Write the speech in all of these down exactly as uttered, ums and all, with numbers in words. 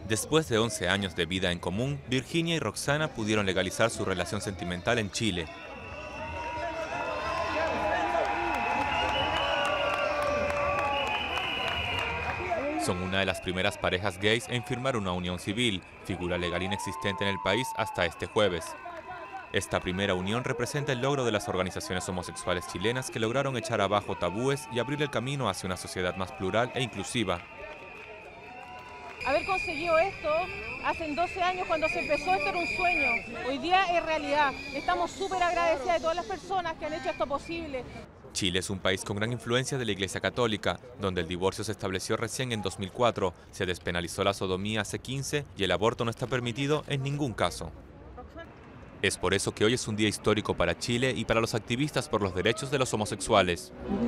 Después de once años de vida en común, Virginia y Roxana pudieron legalizar su relación sentimental en Chile. Son una de las primeras parejas gays en firmar una unión civil, figura legal inexistente en el país hasta este jueves. Esta primera unión representa el logro de las organizaciones homosexuales chilenas que lograron echar abajo tabúes y abrir el camino hacia una sociedad más plural e inclusiva. Haber conseguido esto hace doce años cuando se empezó, esto era un sueño. Hoy día es realidad. Estamos súper agradecidas de todas las personas que han hecho esto posible. Chile es un país con gran influencia de la Iglesia Católica, donde el divorcio se estableció recién en dos mil cuatro, se despenalizó la sodomía hace quince y el aborto no está permitido en ningún caso. Es por eso que hoy es un día histórico para Chile y para los activistas por los derechos de los homosexuales.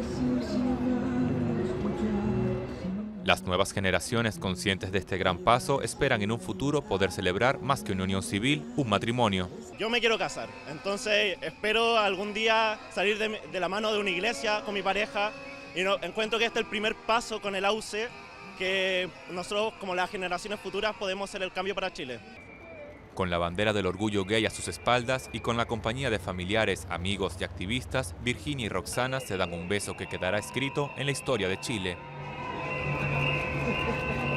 Las nuevas generaciones, conscientes de este gran paso, esperan en un futuro poder celebrar, más que una unión civil, un matrimonio. Yo me quiero casar, entonces espero algún día salir de, de la mano de una iglesia con mi pareja y no, encuentro que este es el primer paso con el A U C, que nosotros como las generaciones futuras podemos hacer el cambio para Chile. Con la bandera del orgullo gay a sus espaldas y con la compañía de familiares, amigos y activistas, Virginia y Roxana se dan un beso que quedará escrito en la historia de Chile.